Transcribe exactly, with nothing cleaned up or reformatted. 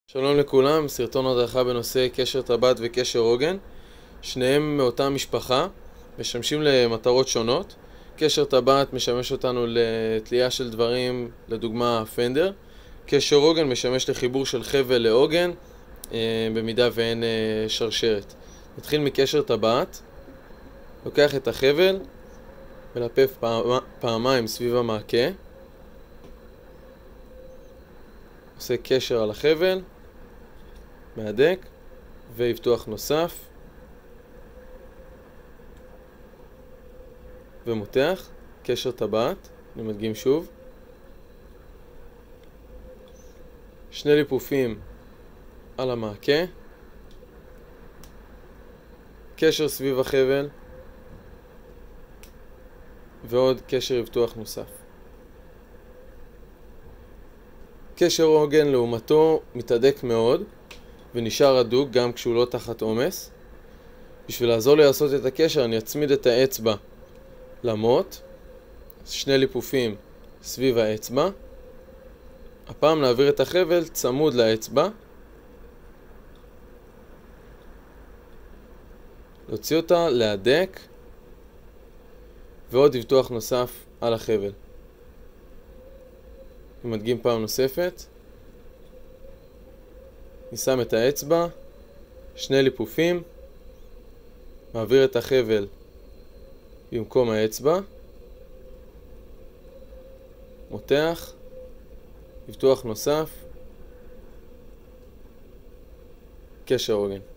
שלום לכולם, סרטון הדרכה בנושא קשר טבעת וקשר עוגן. שניהם מאותה משפחה, משמשים למטרות שונות. קשר טבעת משמש אותנו לתלייה של דברים, לדוגמה פנדר. קשר עוגן משמש לחיבור של חבל לעוגן, במידה ואין שרשרת. נתחיל מקשר טבעת. לוקח את החבל, מלפף פעמיים סביב המעקה. עושה קשר על החבל, מהדק, ויבטוח נוסף, ומותח, קשר טבעת, אני מדגים שוב. שני ליפופים על המעקה, קשר סביב החבל, ועוד קשר יבטוח נוסף. קשר עוגן לעומתו מתהדק מאוד ונשאר הדוק גם כשהוא לא תחת עומס. בשביל לעזור לי לעשות את הקשר אני אצמיד את האצבע למוט, שני ליפופים סביב האצבע. הפעם נעביר את החבל צמוד לאצבע, להוציא אותה, להדק, ועוד יבטוח נוסף על החבל. מדגים פעם נוספת. אני שם את האצבע, שני ליפופים, מעביר את החבל במקום האצבע, מותח, יבטוח נוסף, קשר עוגן.